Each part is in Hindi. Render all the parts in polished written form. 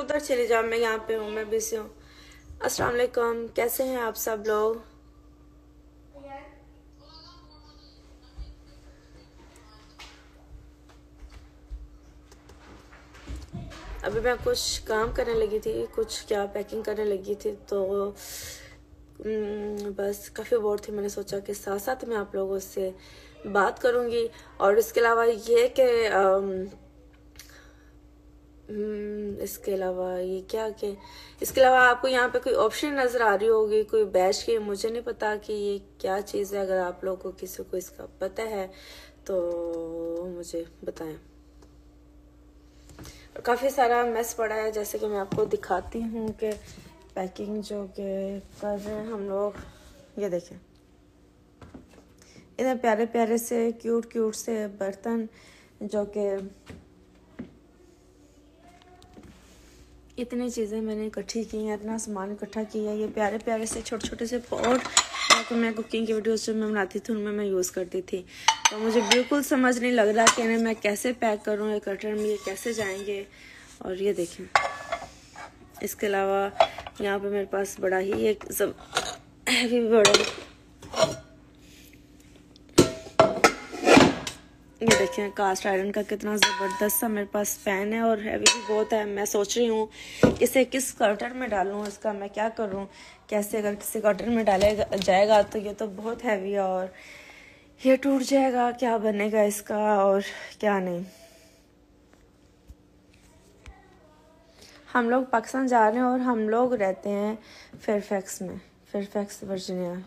उधर चले जाओ, मैं यहाँ पे हूँ, मैं बिजी हूँ। अस्सलाम वालेकुम, कैसे हैं आप सब लोग? अभी मैं कुछ काम करने लगी थी, कुछ क्या पैकिंग करने लगी थी, तो बस काफ़ी बोर थी। मैंने सोचा कि साथ साथ मैं आप लोगों से बात करूँगी। और इसके अलावा ये कि इसके अलावा ये क्या कि इसके अलावा आपको यहाँ पे कोई ऑप्शन नज़र आ रही होगी कोई बैच की, मुझे नहीं पता कि ये क्या चीज़ है। अगर आप लोगों को किसी को इसका पता है तो मुझे बताएं। काफ़ी सारा मैस पड़ा है, जैसे कि मैं आपको दिखाती हूँ कि पैकिंग जो कि कर रहे हैं हम लोग। ये देखें, इतने प्यारे प्यारे से क्यूट क्यूट से बर्तन, जो कि इतनी चीज़ें मैंने इकट्ठी की हैं, इतना सामान इकट्ठा किया है। ये प्यारे प्यारे से छोटे छोटे से पॉट तो मैं कुकिंग की वीडियोस जो मैं बनाती थी उनमें मैं यूज़ करती थी। तो मुझे बिल्कुल समझ नहीं लग रहा कि इन्हें मैं कैसे पैक करूँ, ये कटर में ये कैसे जाएंगे। और ये देखें, इसके अलावा यहाँ पे मेरे पास बड़ा ही एक सब हैवी बड़ा, ये देखें कास्ट आयरन का कितना ज़बरदस्त सा मेरे पास पैन है और हैवी भी बहुत है। मैं सोच रही हूँ इसे किस कटर में डालूँ, इसका मैं क्या करूँ, कैसे। अगर किसी कटर में डालेगा जाएगा तो ये तो बहुत हैवी है और ये टूट जाएगा, क्या बनेगा इसका और क्या नहीं। हम लोग पाकिस्तान जा रहे हैं और हम लोग रहते हैं फेयरफैक्स में, फेयरफैक्स वर्जीनिया।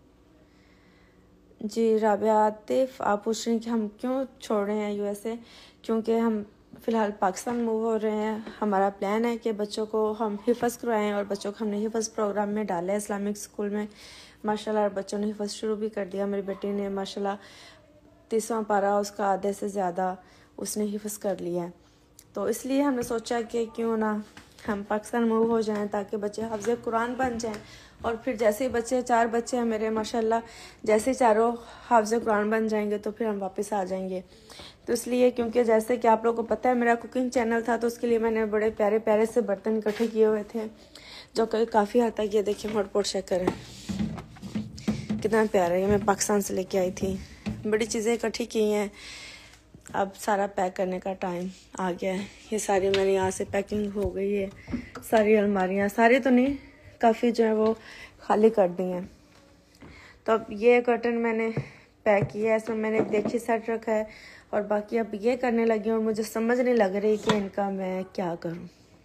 जी राबिया आतिफ, आप पूछ रहे हैं कि हम क्यों छोड़ रहे हैं यूएसए। क्योंकि हम फ़िलहाल पाकिस्तान मूव हो रहे हैं। हमारा प्लान है कि बच्चों को हम हिफ़्ज़ करवाएं और बच्चों को हमने हिफ़्ज़ प्रोग्राम में डाला है इस्लामिक स्कूल में। माशाल्लाह बच्चों ने हिफ़्ज़ शुरू भी कर दिया। मेरी बेटी ने माशाल्लाह 30वां पारा उसका आधे से ज़्यादा उसने हिफ़्ज़ कर लिया है। तो इसलिए हमने सोचा कि क्यों ना हम पाकिस्तान मूव हो जाएं ताकि बच्चे हाफ़िज़ कुरान बन जाएं। और फिर जैसे ही बच्चे 4 बच्चे हैं मेरे माशाल्लाह, जैसे चारों हाफ़िज़ कुरान बन जाएंगे तो फिर हम वापस आ जाएंगे। तो इसलिए क्योंकि जैसे कि आप लोगों को पता है मेरा कुकिंग चैनल था, तो उसके लिए मैंने बड़े प्यारे प्यारे से बर्तन इकट्ठे किए हुए थे, जो कि काफ़ी हद तक, ये देखिए हॉटपॉट चेक करें कितना प्यारा है। ये मैं पाकिस्तान से लेके आई थी, बड़ी चीज़ें इकट्ठी की हैं। अब सारा पैक करने का टाइम आ गया है। ये सारी मेरी यहाँ से पैकिंग हो गई है, सारी अलमारियाँ, सारी तो नहीं, काफ़ी जो है वो खाली कर दी हैं। तो अब ये कर्टन मैंने पैक किया है, इसमें मैंने देखिए सेट रखा है और बाकी अब ये करने लगी हूँ और मुझे समझ नहीं लग रही कि इनका मैं क्या करूँ।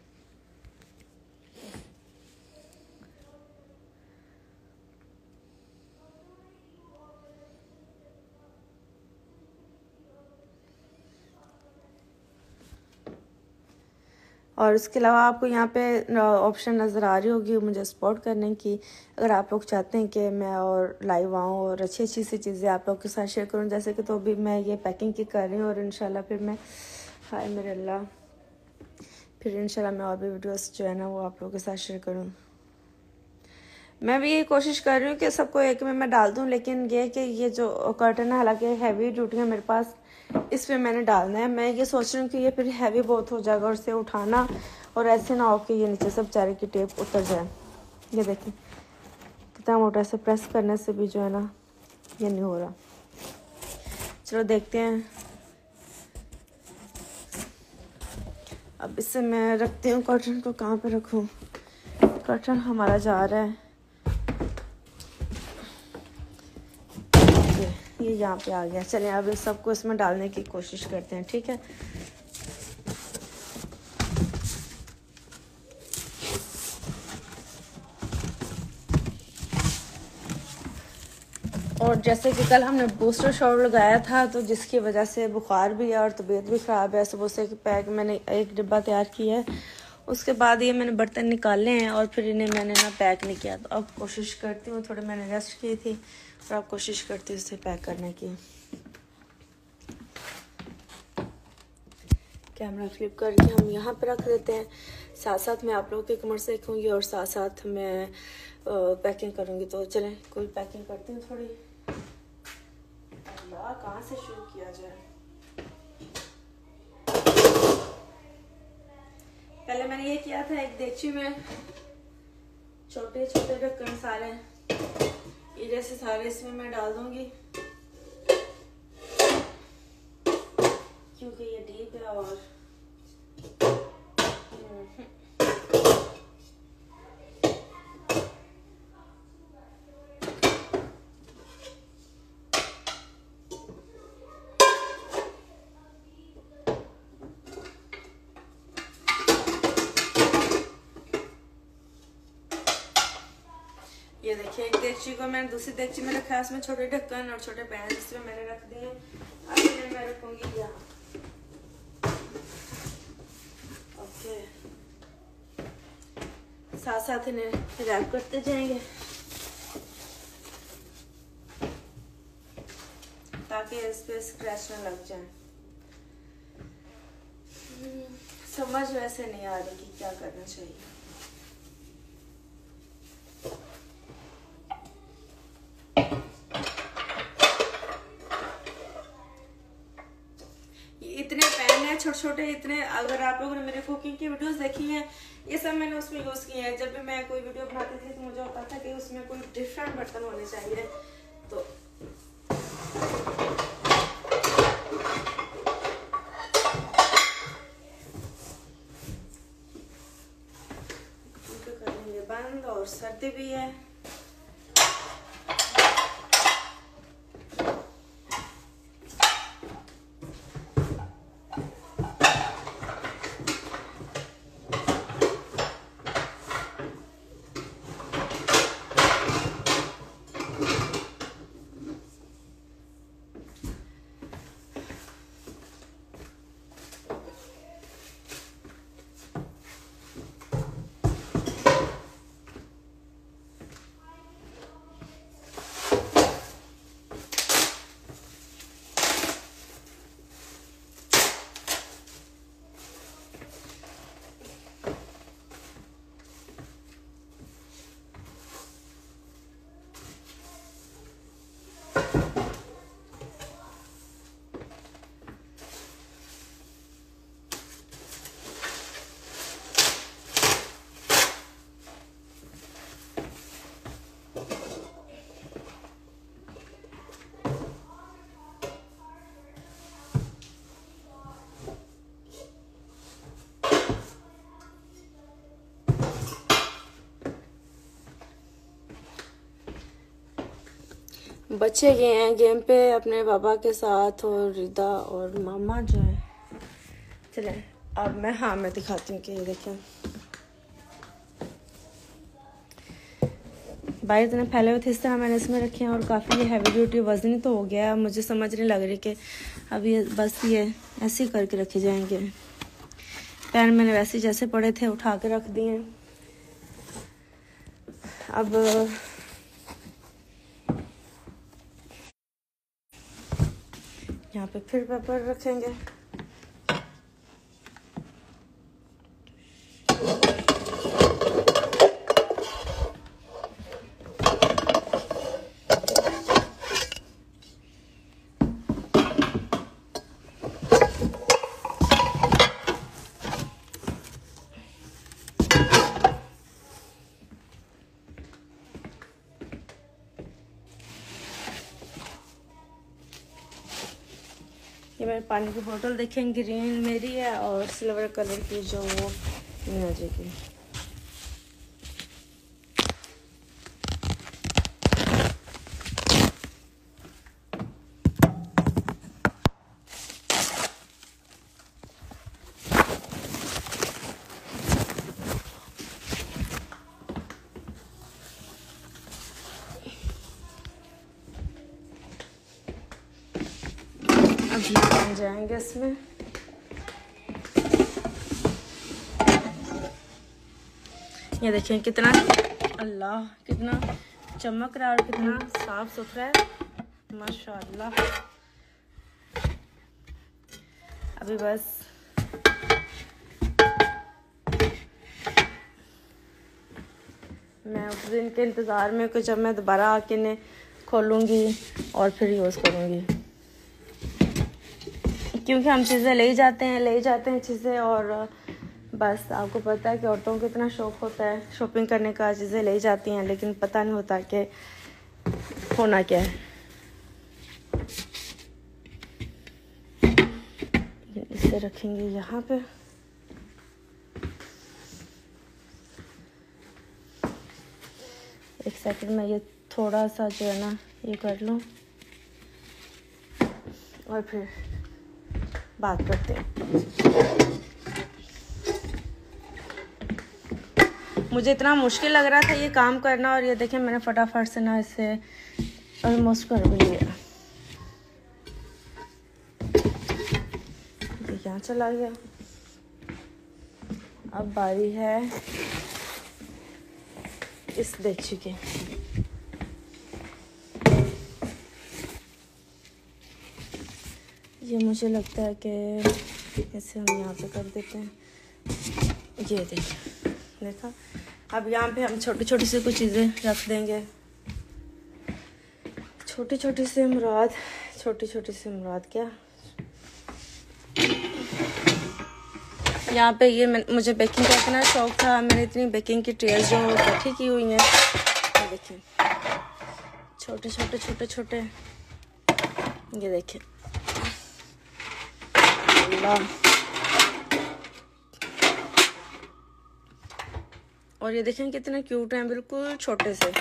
और इसके अलावा आपको यहाँ पे ऑप्शन नज़र आ रही होगी मुझे सपोर्ट करने की। अगर आप लोग चाहते हैं कि मैं और लाइव आऊँ और अच्छी अच्छी सी चीज़ें आप लोग के साथ शेयर करूँ, जैसे कि तो अभी मैं ये पैकिंग की कर रही हूँ और इंशाल्लाह फिर मैं, हाय मेरे अल्लाह, फिर इंशाल्लाह मैं और भी वीडियोस जो है ना वो आप लोगों के साथ शेयर करूँ। मैं भी ये कोशिश कर रही हूँ कि सबको एक में मैं डाल दूँ, लेकिन ये कि ये जो कर्टन है हालांकि हैवी ड्यूटी है मेरे पास, इस पे मैंने डालना है। मैं ये सोच रही हूँ कि ये फिर हैवी बहुत हो जाएगा और इसे उठाना, और ऐसे ना हो कि ये नीचे से बेचारे की टेप उतर जाए। ये देखिए कितना मोटा, से प्रेस करने से भी जो है ना ये नहीं हो रहा। चलो देखते हैं, अब इससे मैं रखती हूँ कर्टन को। कहाँ पे रखूँ कर्टन, हमारा जा रहा है ये यहाँ पे आ गया। चलिए अब इस सबको इसमें डालने की कोशिश करते हैं, ठीक है। और जैसे कि कल हमने बूस्टर शॉट लगाया था, तो जिसकी वजह से बुखार भी है और तबीयत भी ख़राब है। सुबह से पैक मैंने एक डिब्बा तैयार किया है, उसके बाद ये मैंने बर्तन निकाले हैं और फिर इन्हें मैंने ना पैक नहीं किया। तो अब कोशिश करती हूँ, थोड़ी मैंने रेस्ट की थी और अब कोशिश करती हूँ इसे पैक करने की। कैमरा फ्लिप करके हम यहाँ पे रख देते हैं। साथ साथ मैं आप लोगों के कमेंट्स देखूँगी और साथ साथ मैं पैकिंग करूँगी। तो चलें कोई पैकिंग करती हूँ थोड़ी। अल्लाह कहाँ से शुरू किया जाए। पहले मैंने ये किया था, एक देगची में छोटे छोटे ढक्कन सारे इधर से सारे इसमें मैं डाल दूंगी, क्योंकि ये डीप है। और ये देखिए, एक देगची को मैंने दूसरी देगची में रखा है, उसमें छोटे ढक्कन और छोटे पैन इसमें मैंने रख दिए। अब इन्हें मैं रखूंगी यहाँ। ओके, साथ साथ इन्हें रैप करते जाएंगे ताकि इस पे स्क्रैच ना लग जाए। समझ वैसे नहीं आ रही कि क्या करना चाहिए। इतने पैन है छोटे छोटे, इतने। अगर आप लोगों ने मेरे कुकिंग की वीडियोस देखी हैं, ये सब मैंने उसमें यूज किए हैं। जब भी मैं कोई वीडियो बनाती थी तो मुझे होता था कि उसमें कोई डिफरेंट बर्तन होने चाहिए, तो उनको करेंगे बंद। और सर्दी भी है, बच्चे गए हैं गेम पे अपने पापा के साथ, और रिदा और मामा जो है। चले अब मैं दिखाती हूँ कि ये देखें, बाहर इतने फैले हुए थे, इस तरह मैंने इसमें रखे हैं। और काफ़ी हैवी ड्यूटी वजन तो हो गया, मुझे समझ नहीं लग रही कि अब ये बस ये ऐसे ही करके रखे जाएंगे। पैन मैंने वैसे जैसे पड़े थे उठा के रख दिए। अब यहाँ पे फिर पेपर रखेंगे। ये मेरे पानी की बोतल देखें, ग्रीन मेरी है और सिल्वर कलर की जो वो मीना जी की। अभी बन जाएंगे इसमें। ये देखें कितना, अल्लाह कितना चमक रहा है और कितना साफ सुथरा है, माशाल्लाह। अभी बस मैं उस दिन के इंतज़ार में कि जब मैं दोबारा आके इन्हें खोलूँगी और फिर यूज़ करूँगी, क्योंकि हम चीज़ें ले जाते हैं चीज़ें और बस आपको पता है कि औरतों को इतना शौक़ होता है शॉपिंग करने का, चीज़ें ले जाती हैं, लेकिन पता नहीं होता कि होना क्या है। इसे रखेंगे यहाँ पे। एक सेकंड में ये थोड़ा सा जो है ना ये कर लूँ और फिर बात करते हैं। मुझे इतना मुश्किल लग रहा था ये काम करना, और ये देखें मैंने फटाफट से ना इसे ऑलमोस्ट कर भी लिया। ये यहाँ चला गया। अब बारी है इस देगची की। ये मुझे लगता है कि इसे हम यहाँ पे कर देते हैं। ये देखा। अब यहाँ पे हम छोटी छोटी सी कुछ चीज़ें रख देंगे। छोटी छोटी से मुराद क्या, यहाँ पे ये मुझे बेकिंग का इतना शौक था, मैंने इतनी बेकिंग की ट्रेस जो इकट्ठी की हुई हैं। ये देखिए छोटे, ये देखिए अल्लाह। और ये देखें कितने क्यूट हैं, बिल्कुल छोटे से।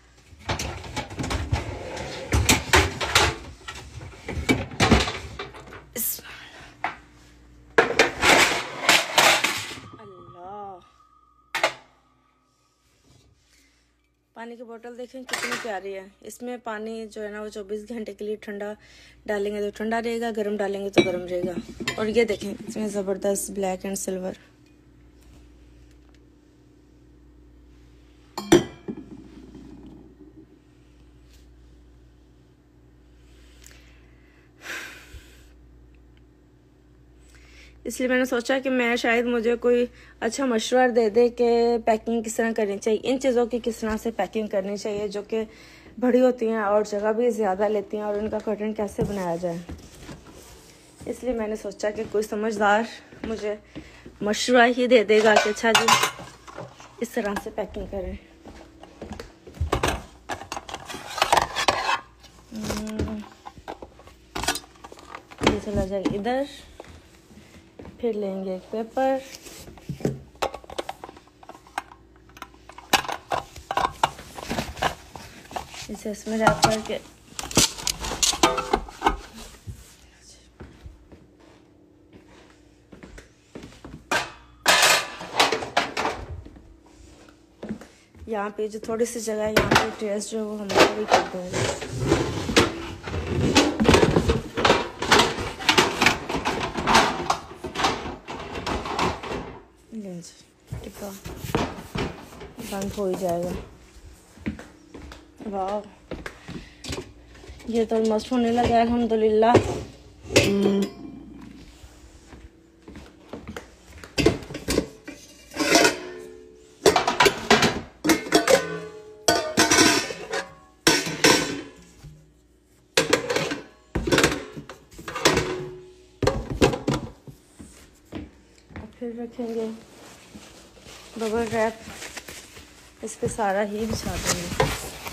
पानी की बोतल देखें कितनी प्यारी है। इसमें पानी जो है ना वो 24 घंटे के लिए ठंडा डालेंगे तो ठंडा रहेगा, गर्म डालेंगे तो गर्म रहेगा। और ये देखें इसमें ज़बरदस्त ब्लैक एंड सिल्वर। इसलिए मैंने सोचा कि मैं शायद मुझे कोई अच्छा मशवरा दे दे कि पैकिंग किस तरह करनी चाहिए, इन चीज़ों की किस तरह से पैकिंग करनी चाहिए जो कि बड़ी होती हैं और जगह भी ज़्यादा लेती हैं, और इनका कर्टन कैसे बनाया जाए। इसलिए मैंने सोचा कि कोई समझदार मुझे मशवरा ही दे देगा कि अच्छा जी इस तरह से पैकिंग करें। ये चला जाए इधर। फिर लेंगे एक पेपर, इसे इसमें रैप करके यहाँ पे जो थोड़ी सी जगह है यहाँ पे ट्रेस जो वो हम भी कर देंगे। बंद हो ही जाएगा। वाह ये तो मस्त होने लगा है अल्हम्दुलिल्लाह। फिर रखेंगे बबल रैप, इस पे सारा ही बिछा देंगे।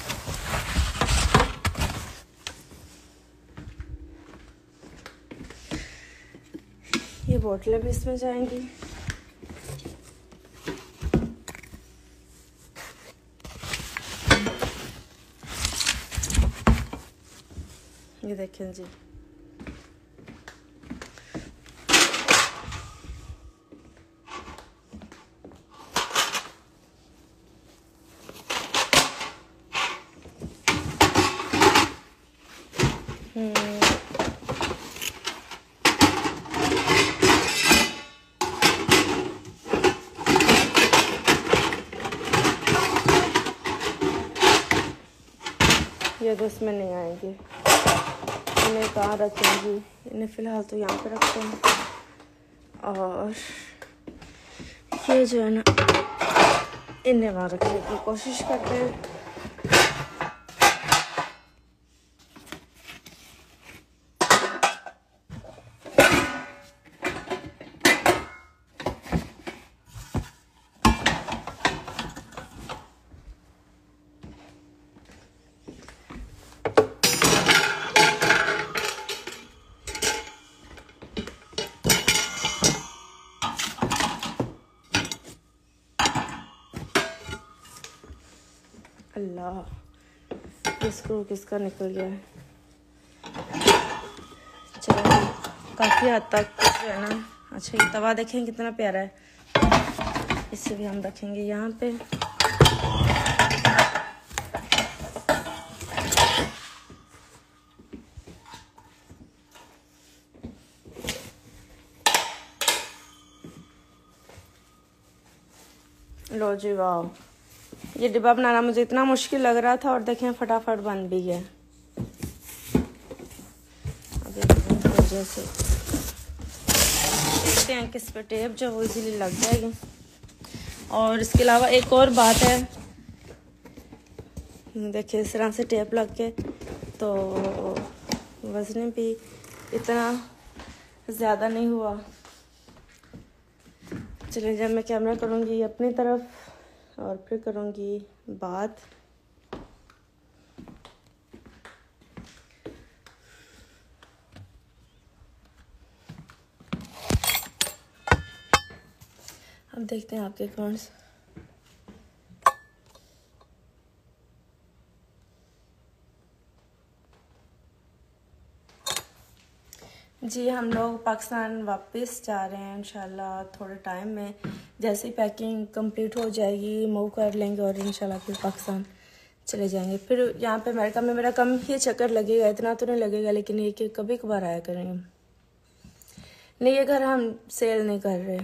ये बोतलें भी इसमें जाएंगी। ये देखें जी ये तो इसमें नहीं आएंगे। इन्हें कहाँ रखेंगी, इन्हें फ़िलहाल तो यहाँ पे रखते हैं। और ये जो है ना इन्हें वहाँ रखने की कोशिश करते हैं। अल्लाह, ये स्क्रू किसका निकल गया है। चलो काफ़ी हद तक जो है ना। अच्छा ये तवा देखें कितना प्यारा है, इसे भी हम रखेंगे यहाँ पे। लो जी वाह, ये डिब्बा बनाना मुझे इतना मुश्किल लग रहा था और देखें फटाफट बन भी गया। अब जैसे देखते हैं किस पे टेप जो वो इजीली लग जाएगी। और इसके अलावा एक और बात है, देखिए इस तरह से टेप लग के तो वजन भी इतना ज़्यादा नहीं हुआ। चलिए जब मैं कैमरा करूँगी अपनी तरफ और फिर करूँगी बात। अब देखते हैं आपके कमेंट्स। जी हम लोग पाकिस्तान वापस जा रहे हैं इंशाल्लाह थोड़े टाइम में। जैसे ही पैकिंग कंप्लीट हो जाएगी मूव कर लेंगे और इंशाल्लाह फिर पाकिस्तान चले जाएंगे। फिर यहाँ पे अमेरिका में मेरा कम ही चक्कर लगेगा, इतना तो नहीं लगेगा, लेकिन ये कि कभी कभार आया करेंगे। नहीं ये घर हम सेल नहीं कर रहे।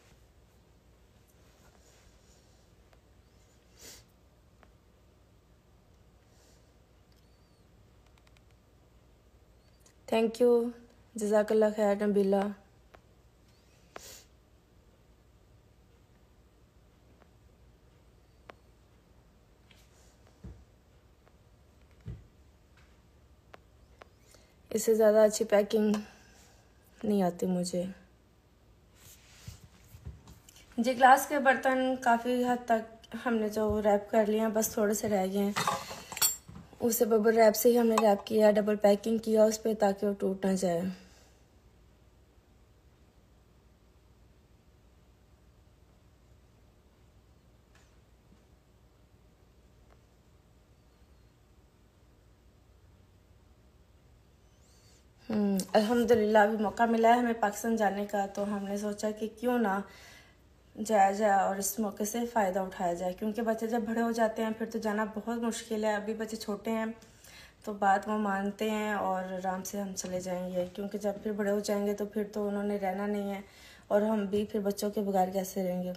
थैंक यू, जज़ाकल्लाह खैर नबीला। इससे ज़्यादा अच्छी पैकिंग नहीं आती मुझे। जी ग्लास के बर्तन काफ़ी हद तक हमने जो रैप कर लिया, बस थोड़े से रह गए हैं। उसे बबल रैप से ही हमने रैप किया, डबल पैकिंग किया उस पर ताकि वो टूट ना जाए। अल्हम्दुलिल्लाह अभी मौका मिला है हमें पाकिस्तान जाने का, तो हमने सोचा कि क्यों ना जाया जाए और इस मौके से फ़ायदा उठाया जाए। क्योंकि बच्चे जब बड़े हो जाते हैं फिर तो जाना बहुत मुश्किल है। अभी बच्चे छोटे हैं तो बात वो मानते हैं और आराम से हम चले जाएंगे। क्योंकि जब फिर बड़े हो जाएंगे तो फिर तो उन्होंने रहना नहीं है और हम भी फिर बच्चों के बगैर कैसे रहेंगे।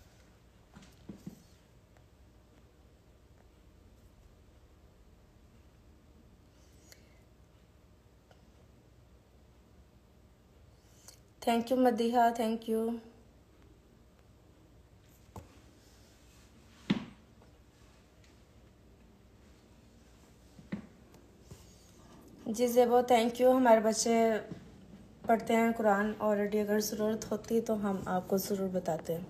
Thank you Madiha, thank you. जी ज़ेबो थैंक यू। हमारे बच्चे पढ़ते हैं कुरान ऑलरेडी, अगर ज़रूरत होती तो हम आपको ज़रूर बताते हैं।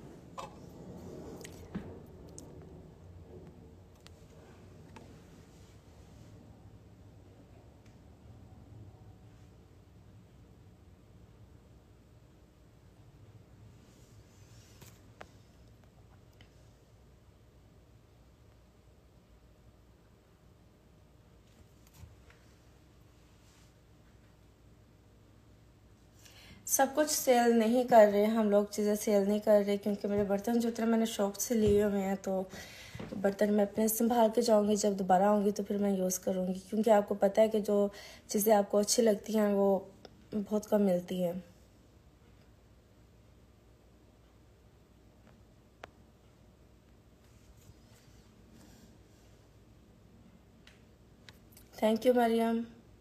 सब कुछ सेल नहीं कर रहे हम लोग, चीज़ें सेल नहीं कर रहे क्योंकि मेरे बर्तन जो इतने मैंने शौक से लिए हुए हैं, तो बर्तन मैं अपने संभाल के जाऊंगी। जब दोबारा आऊँगी तो फिर मैं यूज़ करूँगी। क्योंकि आपको पता है कि जो चीज़ें आपको अच्छी लगती हैं वो बहुत कम मिलती हैं। Thank you Mariam.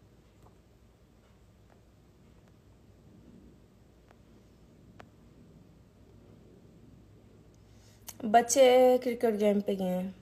बच्चे क्रिकेट गेम पे गए हैं।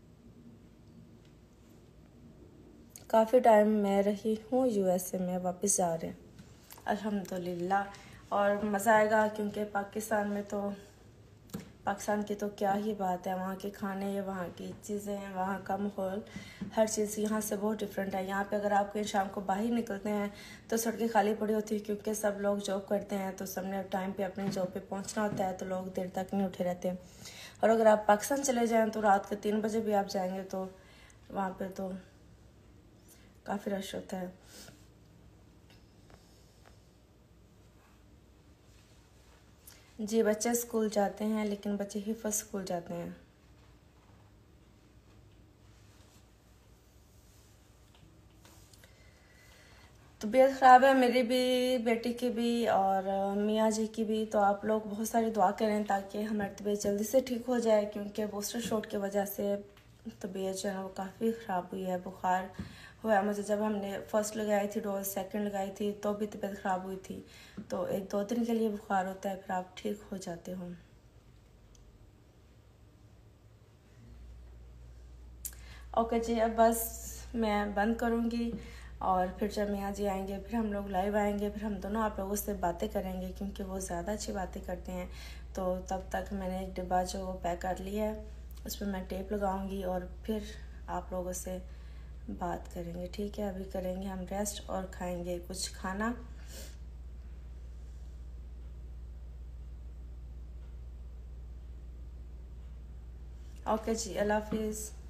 काफ़ी टाइम मैं रही हूँ यूएसए में, वापस जा रहे हैं अल्हम्दुलिल्लाह। और मज़ा आएगा क्योंकि पाकिस्तान की तो क्या ही बात है। वहाँ के खाने, वहाँ की चीज़ें, वहाँ का माहौल, हर चीज़ यहाँ से बहुत डिफरेंट है। यहाँ पे अगर आप कहीं शाम को बाहर निकलते हैं तो सड़कें खाली पड़ी होती है क्योंकि सब लोग जॉब करते हैं, तो सबने टाइम पे अपनी जॉब पे पहुँचना होता है, तो लोग देर तक नहीं उठे रहते हैं। और अगर आप पाकिस्तान चले जाएँ तो रात के 3 बजे भी आप जाएंगे तो वहाँ पे तो काफ़ी रश होता है। जी, बच्चे स्कूल जाते हैं, लेकिन बच्चे हिफज़ स्कूल जाते हैं। तबीयत ख़राब है मेरी भी, बेटी की भी और मियाँ जी की भी। तो आप लोग बहुत सारी दुआ करें ताकि हमारी तबीयत जल्दी से ठीक हो जाए, क्योंकि बूस्टर शॉट की वजह से तबीयत जो है वो काफ़ी ख़राब हुई है। बुखार हुआ मुझे, जब हमने फ़र्स्ट लगाई थी डोज, सेकंड लगाई थी तो भी तबीयत ख़राब हुई थी। तो 1-2 दिन के लिए बुखार होता है, फिर आप ठीक हो जाते हो। ओके जी, अब बस मैं बंद करूँगी और फिर जब मियाँ जी आएंगे फिर हम लोग लाइव आएंगे, फिर हम दोनों आप लोगों से बातें करेंगे, क्योंकि वो ज़्यादा अच्छी बातें करते हैं। तो तब तक मैंने एक डिब्बा जो पैक कर लिया है, उस पर मैं टेप लगाऊंगी और फिर आप लोगों से बात करेंगे। ठीक है, अभी करेंगे हम रेस्ट और खाएंगे कुछ खाना। ओके जी, अल्लाह हाफिज़।